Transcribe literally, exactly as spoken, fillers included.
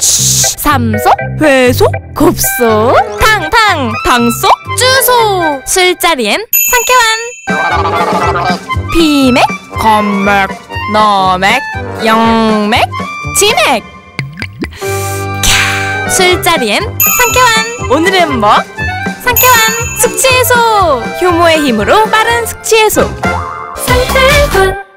삼소, 회소, 곱소, 탕탕, 당소, 주소. 술자리엔 상쾌한 비맥, 건맥, 너맥, 영맥, 지맥. 술자리엔 상쾌한. 오늘은 뭐? 상쾌한 숙취해소. 효모의 힘으로 빠른 숙취해소. 상쾌한